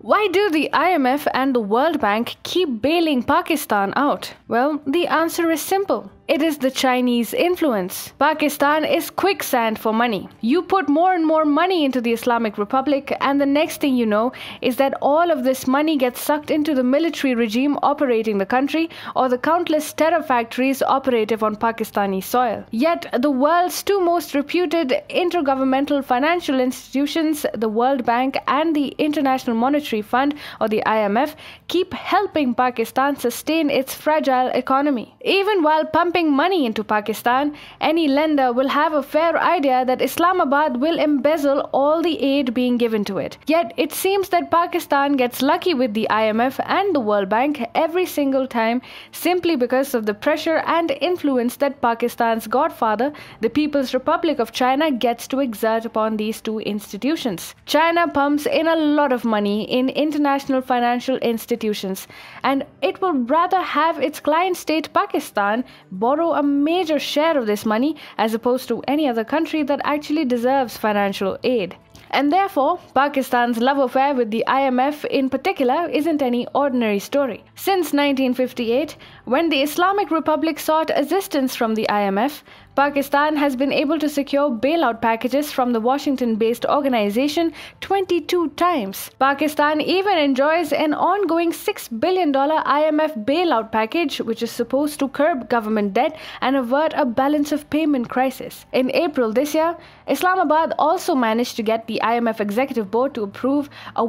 Why do the IMF and the World Bank keep bailing Pakistan out? Well, the answer is simple. It is the Chinese influence. Pakistan is quicksand for money. You put more and more money into the Islamic Republic, and the next thing you know is that all of this money gets sucked into the military regime operating the country or the countless terror factories operative on Pakistani soil. Yet, the world's two most reputed intergovernmental financial institutions, the World Bank and the International Monetary Fund or the IMF, keep helping Pakistan sustain its fragile economy. Even while pumping money into Pakistan, any lender will have a fair idea that Islamabad will embezzle all the aid being given to it. Yet it seems that Pakistan gets lucky with the IMF and the World Bank every single time simply because of the pressure and influence that Pakistan's godfather, the People's Republic of China, gets to exert upon these two institutions. China pumps in a lot of money in international financial institutions, and it would rather have its client state Pakistan borrow a major share of this money as opposed to any other country that actually deserves financial aid. And therefore, Pakistan's love affair with the IMF in particular isn't any ordinary story. Since 1958, when the Islamic Republic sought assistance from the IMF, Pakistan has been able to secure bailout packages from the Washington-based organization 22 times. Pakistan even enjoys an ongoing $6 billion IMF bailout package, which is supposed to curb government debt and avert a balance of payment crisis. In April this year, Islamabad also managed to get the IMF Executive Board to approve a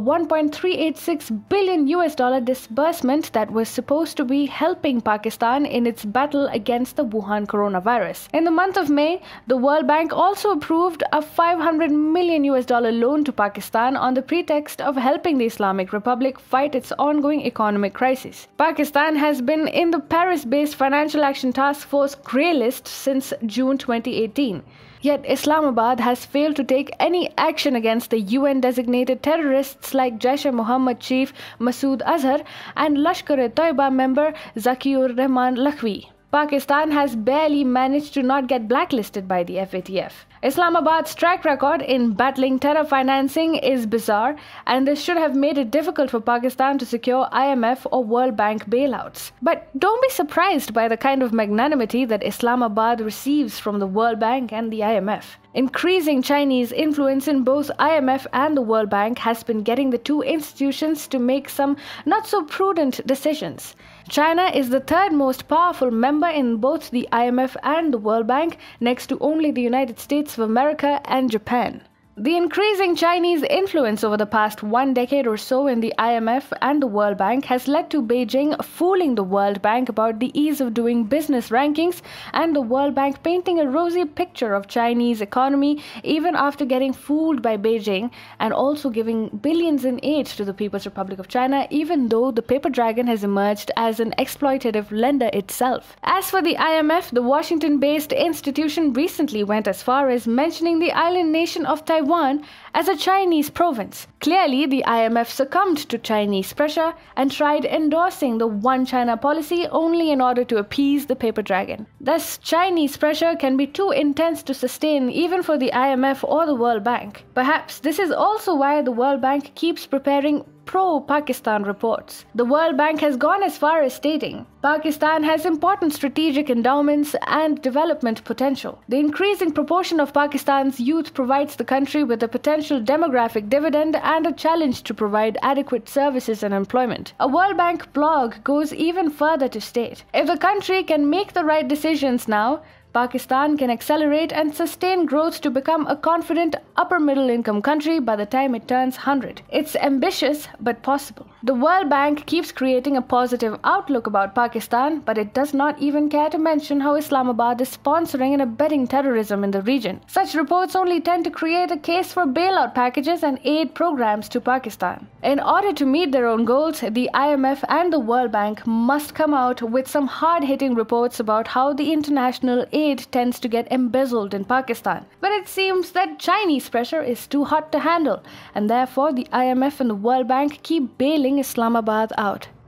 $1.386 billion disbursement that was supposed to be helping Pakistan in its battle against the Wuhan coronavirus. In the month of May, the World Bank also approved a $500 million loan to Pakistan on the pretext of helping the Islamic Republic fight its ongoing economic crisis. Pakistan has been in the Paris-based Financial Action Task Force grey list since June 2018. Yet Islamabad has failed to take any action against the UN-designated terrorists like Jaish-e-Mohammed chief Masood Azhar and Lashkar-e-Toiba member Zakiur Rahman Lakhvi. Pakistan has barely managed to not get blacklisted by the FATF. Islamabad's track record in battling terror financing is bizarre, and this should have made it difficult for Pakistan to secure IMF or World Bank bailouts. But don't be surprised by the kind of magnanimity that Islamabad receives from the World Bank and the IMF. Increasing Chinese influence in both IMF and the World Bank has been getting the two institutions to make some not so prudent decisions. China is the third most powerful member in both the IMF and the World Bank, next to only the United States of America and Japan. The increasing Chinese influence over the past 1 decade or so in the IMF and the World Bank has led to Beijing fooling the World Bank about the ease of doing business rankings and the World Bank painting a rosy picture of Chinese economy even after getting fooled by Beijing and also giving billions in aid to the People's Republic of China, even though the paper dragon has emerged as an exploitative lender itself. As for the IMF, the Washington-based institution recently went as far as mentioning the island nation of Taiwan as a Chinese province. Clearly, the IMF succumbed to Chinese pressure and tried endorsing the One China policy only in order to appease the paper dragon. Thus, Chinese pressure can be too intense to sustain even for the IMF or the World Bank. Perhaps this is also why the World Bank keeps preparing pro-Pakistan reports. The World Bank has gone as far as stating, Pakistan has important strategic endowments and development potential. The increasing proportion of Pakistan's youth provides the country with a potential demographic dividend and a challenge to provide adequate services and employment. A World Bank blog goes even further to state, if the country can make the right decisions now, Pakistan can accelerate and sustain growth to become a confident upper-middle income country by the time it turns 100. It's ambitious but possible. The World Bank keeps creating a positive outlook about Pakistan, but it does not even care to mention how Islamabad is sponsoring and abetting terrorism in the region. Such reports only tend to create a case for bailout packages and aid programs to Pakistan. In order to meet their own goals, the IMF and the World Bank must come out with some hard-hitting reports about how the international aid tends to get embezzled in Pakistan. But it seems that Chinese pressure is too hot to handle, and therefore the IMF and the World Bank keep bailing Islamabad out.